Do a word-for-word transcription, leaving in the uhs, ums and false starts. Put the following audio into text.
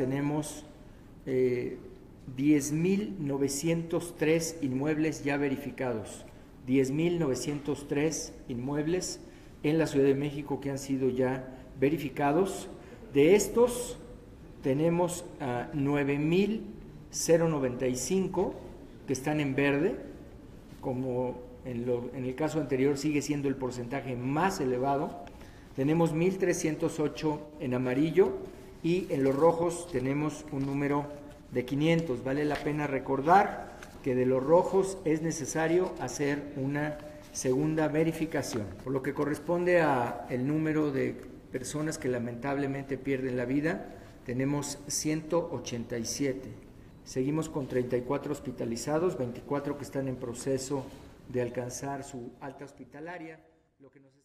tenemos eh, diez mil novecientos tres inmuebles ya verificados, diez mil novecientos tres inmuebles en la Ciudad de México que han sido ya verificados. De estos tenemos uh, nueve mil noventa y cinco que están en verde, como en, lo, en el caso anterior sigue siendo el porcentaje más elevado. Tenemos mil trescientos ocho en amarillo y en los rojos tenemos un número de quinientos. Vale la pena recordar que de los rojos es necesario hacer una segunda verificación. Por lo que corresponde a el número de personas que lamentablemente pierden la vida, tenemos ciento ochenta y siete. Seguimos con treinta y cuatro hospitalizados, veinticuatro que están en proceso de alcanzar su alta hospitalaria, lo que nos